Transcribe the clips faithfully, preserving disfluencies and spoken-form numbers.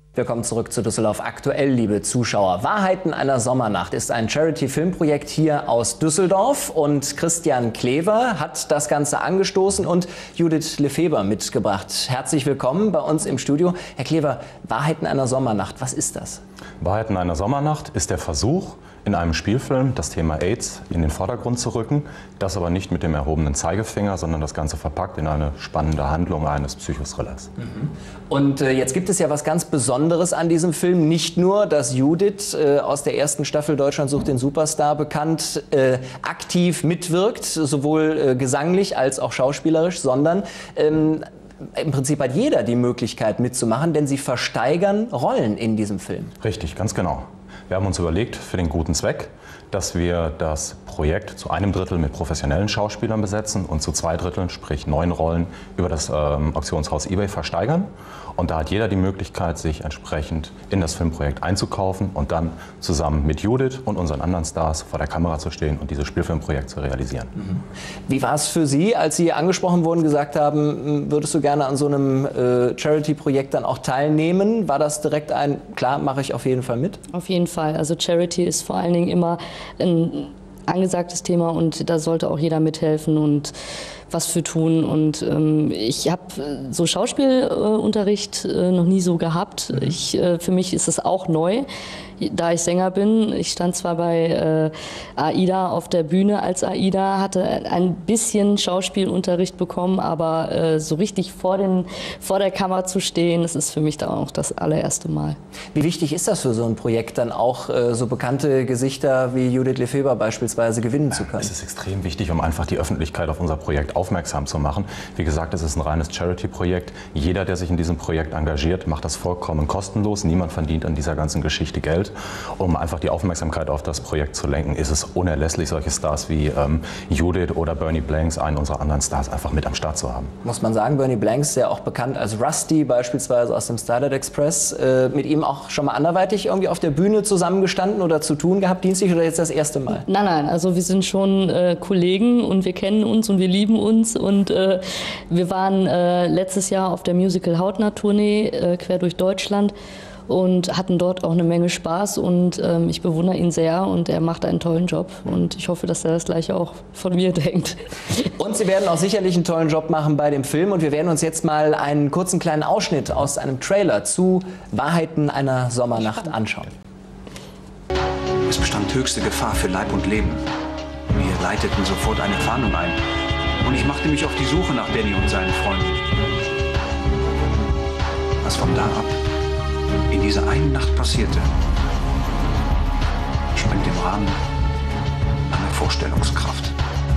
Willkommen zurück zu Düsseldorf aktuell, liebe Zuschauer. Wahrheiten einer Sommernacht ist ein Charity-Filmprojekt hier aus Düsseldorf und Christian Klever hat das Ganze angestoßen und Judith Lefeber mitgebracht. Herzlich willkommen bei uns im Studio. Herr Klever, Wahrheiten einer Sommernacht, was ist das? Wahrheiten einer Sommernacht ist der Versuch, in einem Spielfilm das Thema AIDS in den Vordergrund zu rücken, das aber nicht mit dem erhobenen Zeigefinger, sondern das Ganze verpackt in eine spannende Handlung eines Psychothrillers. Mhm. Und äh, jetzt gibt es ja was ganz Besonderes an diesem Film. Nicht nur, dass Judith äh, aus der ersten Staffel Deutschland sucht den Superstar bekannt äh, aktiv mitwirkt, sowohl äh, gesanglich als auch schauspielerisch, sondern ähm, im Prinzip hat jeder die Möglichkeit mitzumachen, denn sie versteigern Rollen in diesem Film. Richtig, ganz genau. Wir haben uns überlegt, für den guten Zweck, dass wir das Projekt zu einem Drittel mit professionellen Schauspielern besetzen und zu zwei Dritteln, sprich neun Rollen, über das ähm, Auktionshaus eBay versteigern. Und da hat jeder die Möglichkeit, sich entsprechend in das Filmprojekt einzukaufen und dann zusammen mit Judith und unseren anderen Stars vor der Kamera zu stehen und dieses Spielfilmprojekt zu realisieren. Mhm. Wie war es für Sie, als Sie angesprochen wurden, gesagt haben, würdest du gerne an so einem äh, Charity-Projekt dann auch teilnehmen? War das direkt ein, klar, mache ich auf jeden Fall mit? Auf jeden Fall. Also Charity ist vor allen Dingen immer ein angesagtes Thema und da sollte auch jeder mithelfen und was für tun. Und ähm, ich habe so Schauspielunterricht äh, noch nie so gehabt. Mhm. Ich, äh, für mich ist es auch neu, da ich Sänger bin. Ich stand zwar bei äh, AIDA auf der Bühne als AIDA, hatte ein bisschen Schauspielunterricht bekommen, aber äh, so richtig vor, den, vor der Kamera zu stehen, das ist für mich da auch das allererste Mal. Wie wichtig ist das für so ein Projekt, dann auch äh, so bekannte Gesichter wie Judith Lefeber beispielsweise gewinnen zu können? Es ist extrem wichtig, um einfach die Öffentlichkeit auf unser Projekt aufmerksam zu machen. Wie gesagt, es ist ein reines Charity-Projekt. Jeder, der sich in diesem Projekt engagiert, macht das vollkommen kostenlos. Niemand verdient an dieser ganzen Geschichte Geld. Um einfach die Aufmerksamkeit auf das Projekt zu lenken, ist es unerlässlich, solche Stars wie ähm, Judith oder Bernie Blanks, einen unserer anderen Stars, einfach mit am Start zu haben. Muss man sagen, Bernie Blanks, ja auch bekannt als Rusty, beispielsweise aus dem Starlight Express, äh, mit ihm auch schon mal anderweitig irgendwie auf der Bühne zusammengestanden oder zu tun gehabt, dienstlich, oder jetzt das erste Mal? Nein, nein, also wir sind schon äh, Kollegen und wir kennen uns und wir lieben uns und äh, wir waren äh, letztes Jahr auf der Musical-Hautnah-Tournee äh, quer durch Deutschland und hatten dort auch eine Menge Spaß und ähm, ich bewundere ihn sehr und er macht einen tollen Job und ich hoffe, dass er das Gleiche auch von mir denkt. Und Sie werden auch sicherlich einen tollen Job machen bei dem Film und wir werden uns jetzt mal einen kurzen kleinen Ausschnitt aus einem Trailer zu Wahrheiten einer Sommernacht anschauen. Es bestand höchste Gefahr für Leib und Leben. Wir leiteten sofort eine Fahndung ein und ich machte mich auf die Suche nach Danny und seinen Freunden. Was von da ab in dieser einen Nacht passierte, sprengt den Rahmen meiner Vorstellungskraft.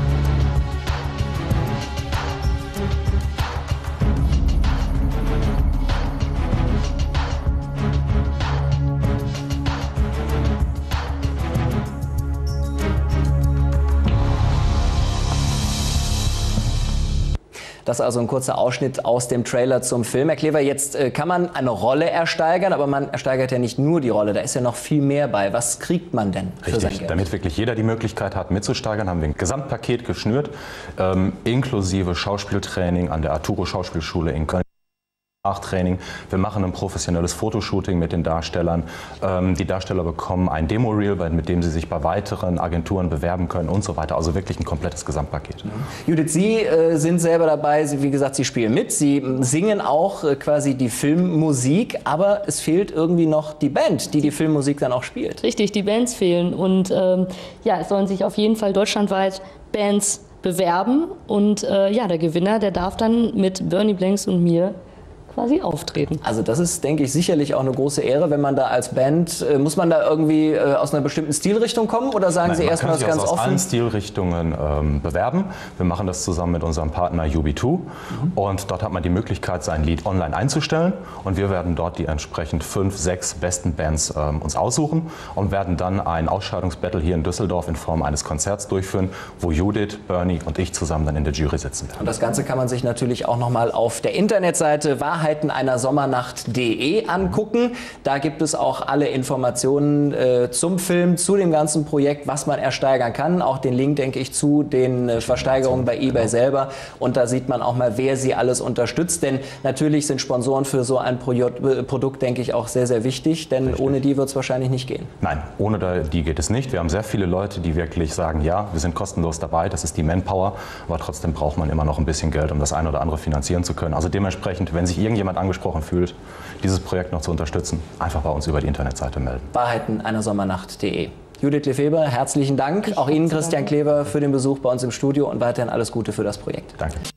Das ist also ein kurzer Ausschnitt aus dem Trailer zum Film. Herr Klever, jetzt äh, kann man eine Rolle ersteigern, aber man ersteigert ja nicht nur die Rolle, da ist ja noch viel mehr bei. Was kriegt man denn für sein Geld? Damit wirklich jeder die Möglichkeit hat mitzusteigern, haben wir ein Gesamtpaket geschnürt, ähm, inklusive Schauspieltraining an der Arturo Schauspielschule in Köln. Training. Wir machen ein professionelles Fotoshooting mit den Darstellern. Ähm, die Darsteller bekommen ein Demo-Reel, mit dem sie sich bei weiteren Agenturen bewerben können und so weiter. Also wirklich ein komplettes Gesamtpaket. Mhm. Judith, Sie äh, sind selber dabei. Sie, wie gesagt, Sie spielen mit. Sie singen auch äh, quasi die Filmmusik. Aber es fehlt irgendwie noch die Band, die die Filmmusik dann auch spielt. Richtig, die Bands fehlen. Und ähm, ja, es sollen sich auf jeden Fall deutschlandweit Bands bewerben. Und äh, ja, der Gewinner, der darf dann mit Bernie Blanks und mir quasi auftreten. Also das ist, denke ich, sicherlich auch eine große Ehre, wenn man da als Band, äh, muss man da irgendwie äh, aus einer bestimmten Stilrichtung kommen oder sagen Nein, Sie erstmal das ganz offen? Man kann sich aus allen Stilrichtungen ähm, bewerben. Wir machen das zusammen mit unserem Partner U B zwei mhm. und dort hat man die Möglichkeit, sein Lied online einzustellen und wir werden dort die entsprechend fünf, sechs besten Bands ähm, uns aussuchen und werden dann ein Ausscheidungsbattle hier in Düsseldorf in Form eines Konzerts durchführen, wo Judith, Bernie und ich zusammen dann in der Jury sitzen werden. Und das Ganze kann man sich natürlich auch nochmal auf der Internetseite Wahrheit wahrheiten einer sommernacht punkt de angucken. Da gibt es auch alle Informationen äh, zum Film, zu dem ganzen Projekt, was man ersteigern kann. Auch den Link, denke ich, zu den äh, Versteigerungen bei eBay selber. Und da sieht man auch mal, wer sie alles unterstützt. Denn natürlich sind Sponsoren für so ein Pro Produkt, denke ich, auch sehr, sehr wichtig. Denn Richtig. ohne die wird es wahrscheinlich nicht gehen. Nein, ohne die geht es nicht. Wir haben sehr viele Leute, die wirklich sagen, ja, wir sind kostenlos dabei, das ist die Manpower. Aber trotzdem braucht man immer noch ein bisschen Geld, um das eine oder andere finanzieren zu können. Also dementsprechend, wenn sich irgendjemand angesprochen fühlt, dieses Projekt noch zu unterstützen, einfach bei uns über die Internetseite melden. wahrheiten einer sommernacht punkt de. Judith Lefebvre, herzlichen Dank. Ich auch Ihnen, Christian Klever, für den Besuch bei uns im Studio und weiterhin alles Gute für das Projekt. Danke.